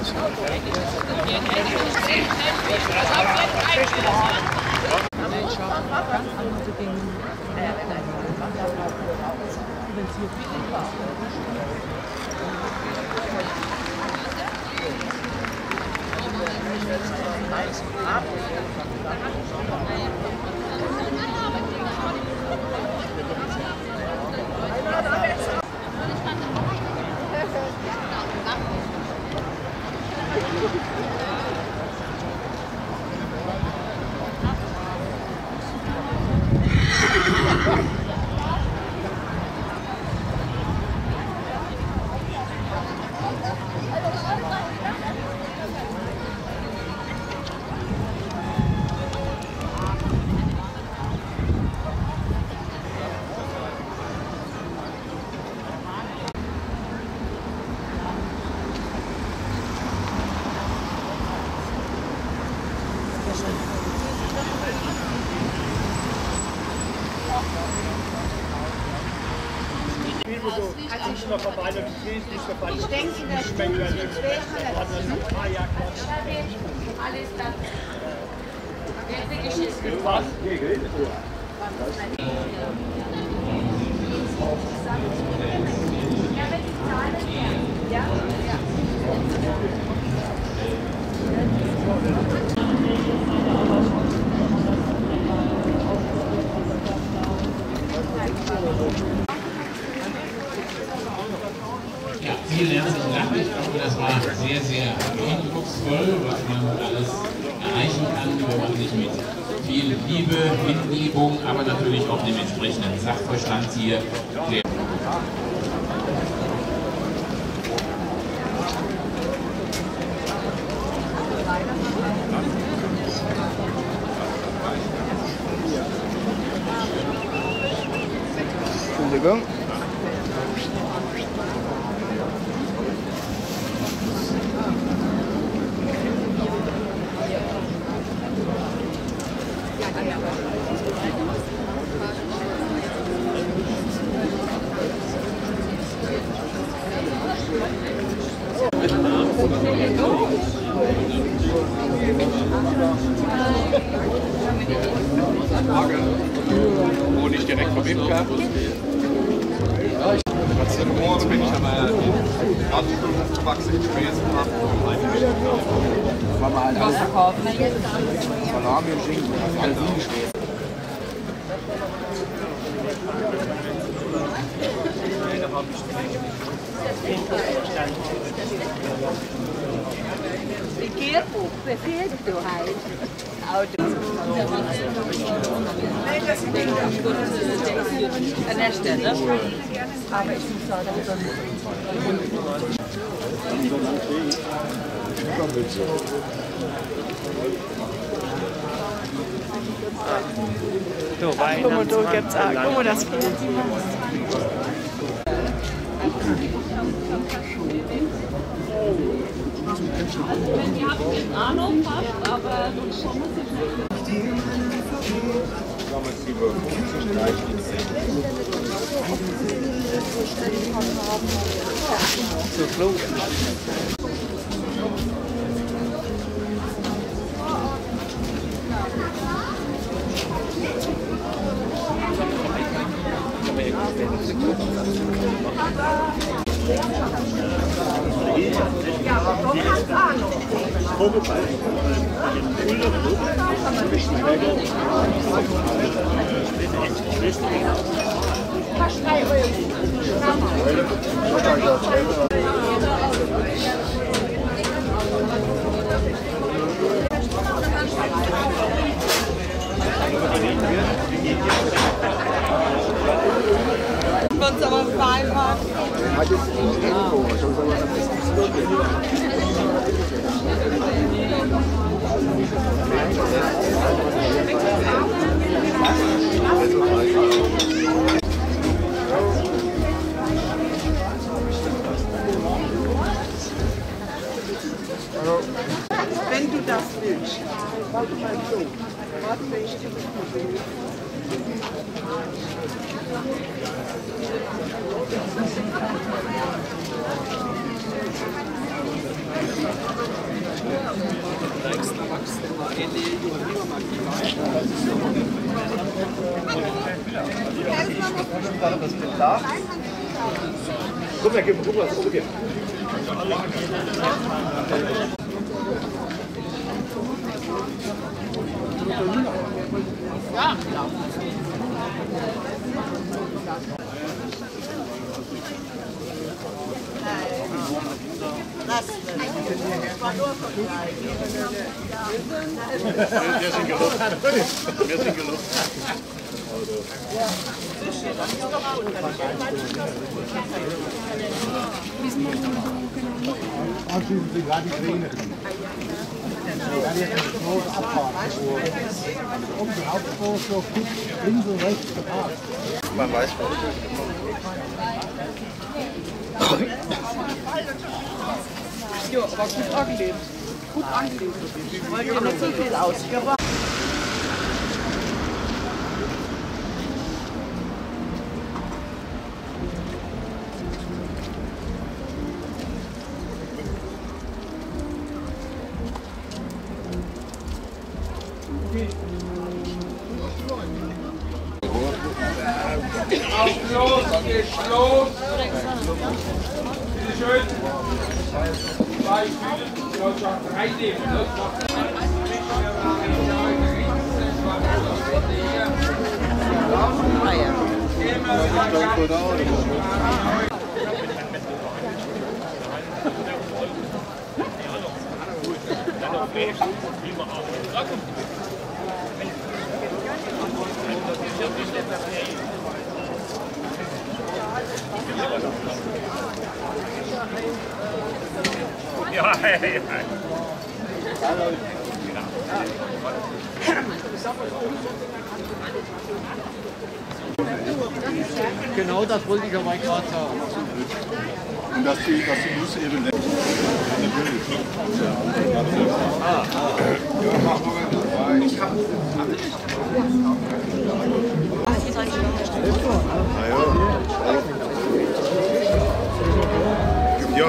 Ich denke, in der Stunde wäre alles dann. Ja, vielen herzlichen Dank. Ich glaube, das war sehr, sehr eindrucksvoll, was man alles erreichen kann, wenn man sich mit viel Liebe, Hingebung, aber natürlich auch dem entsprechenden Sachverstand hier Entschuldigung. Wo nicht direkt vom Imker. Jetzt bin ich aber aufgewachsen gewesen. Was verkaufen wir jetzt? Salami und Schinken. Alles hingestellt. Die Kehrbuch befehlt du halt. Auto. An der Stelle. Aber ich muss sagen, So, Weihnachtsmann. Gibt's auch. Guck mal, das fehlt. wenn ihr habt Ahnung habt, aber schon muss ich So klug. ja, aber doch hast Ahnung. Fast 3 Euro. Uns aber vereinbart. Hat jetzt nicht irgendwo, schon sagen wir am besten. Wenn du das willst. Warte mal so. Warte, ich dich Thank you. Guck mal, guck mal, okay. Ja, klar. Wir sind gelobt. Wir sind gelobt. Anschließend sind gerade die Grünen. Wir werden jetzt eine große Abfahrt. Um die Hauptstraße, links und rechts geparkt. Man weiß Ja, aber gut angelegt. Gut angelegt. Weil ihr nicht so viel ausgebracht. Los, geht's los. Bitte schön. 2 Stühle, 3 nehmen. Genau das wollte ich aber gerade sagen. Und dass die Nüsse eben ja.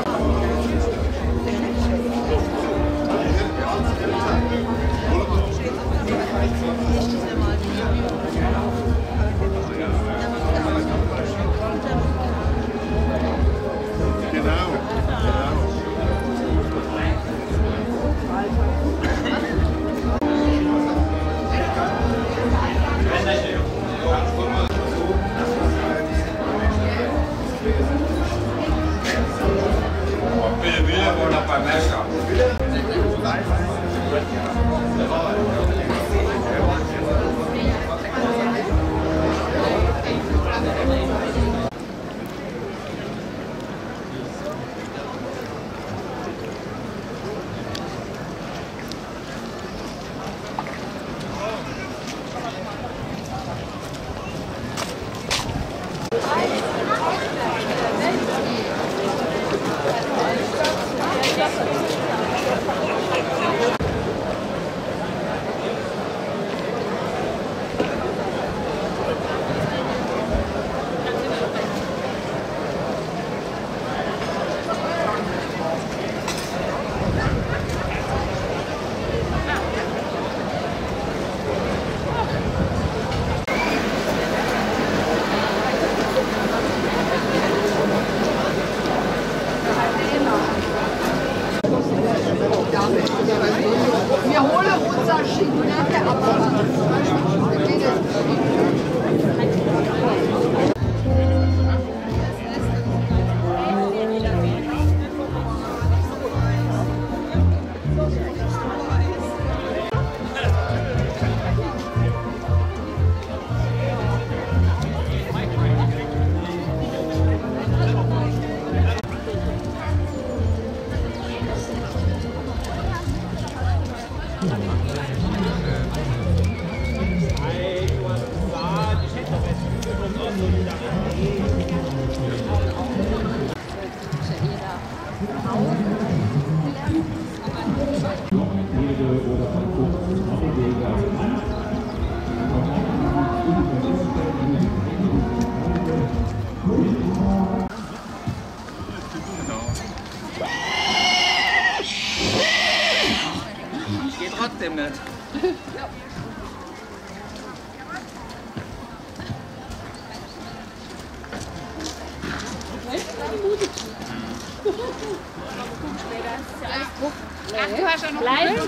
Ach, du hast ja noch Bleib. einen? Gut,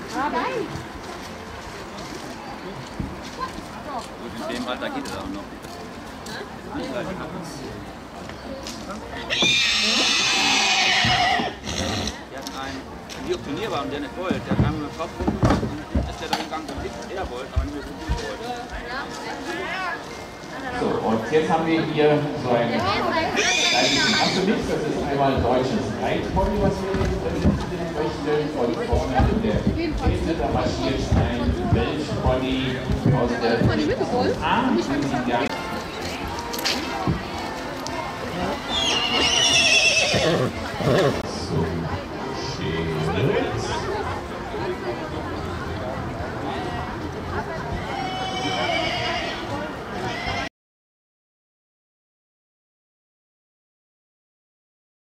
in dem Alter geht es auch noch. Wir hatten einen, die auf Turnier waren, der nicht wollte. Der kam mit dem Kopf rumgemacht und ist der dann gegangen, damit er wollte, aber nicht mehr so gut wollte. So, und jetzt haben wir hier so ein hast du nichts, das ist einmal ein deutsches Reitpony, was wir jetzt präsentieren möchten. Und vorne in der Mitte, da marschiert ein Welschpony aus der USA. So, schön.